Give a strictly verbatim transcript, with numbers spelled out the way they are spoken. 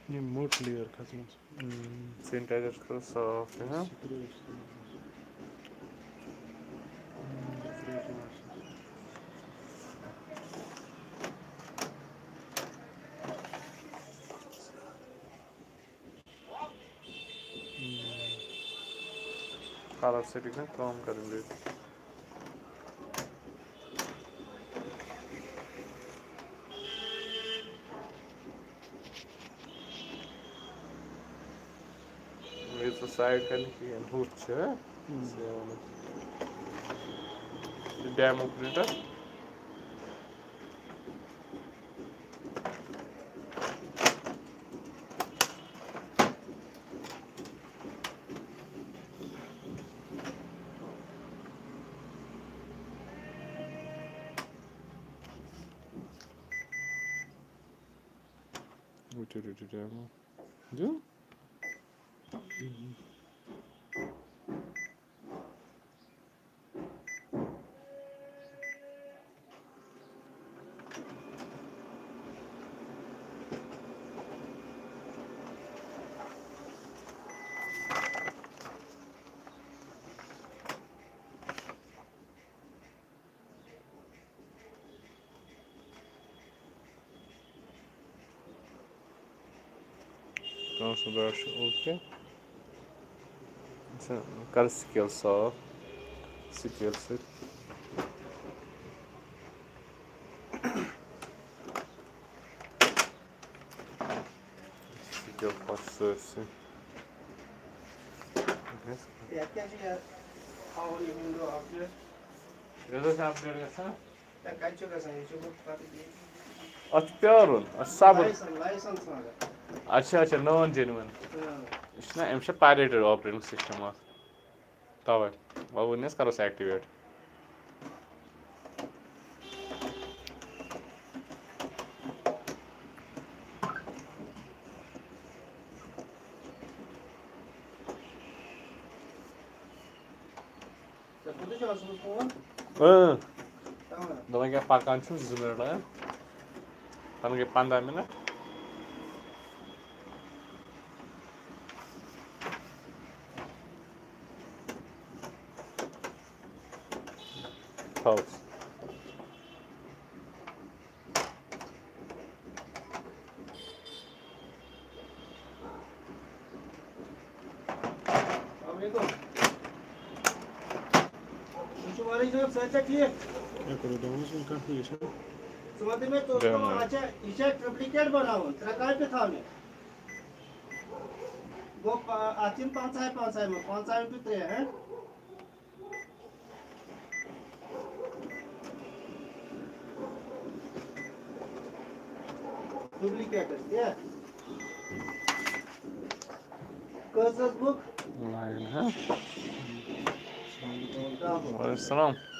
ये मोट लेयर खत्म सैनिटाइजर करो साफ है हाँ कलर सेटिंग ना काम करेंगे ये तो साइड करने की है हुच है डेमो प्रिंटर डेमो जो कौन सा ब्रश ओके कर स्केल साफ स्केल से स्केल फर्स्ट से या क्या जी यार आओ ये विंडो अपडेट रेजो से अपडेट गसा या काचो का सही जो पाती दी अच प्यारुन अच सब्र लाइसेंस लाइसेंस मांगा अच्छा अच्छा नॉन जेन्युइन इसना एम पायरेटेड ऑपरेटिंग सिस्टम तवे वो वनस करो एक्टिवेट तो जो असुस फोन हां तमाम दवा क्या पाकान छु दो मिनट लगा तन के पंद्रह मिनट Pause. वालेकुम जो वाली जो सच ठीक है क्या करो डाउन से काफी है सुबह में तो तो अच्छा इसे ट्रिप्लिकेट बनाओ तरकाय पे था में वो आचिन पांच है पांच है में पांच है पे त्रे है डुप्लीकेट है कर्सस बुक लाइन है वालेकुम वालेकुम सलाम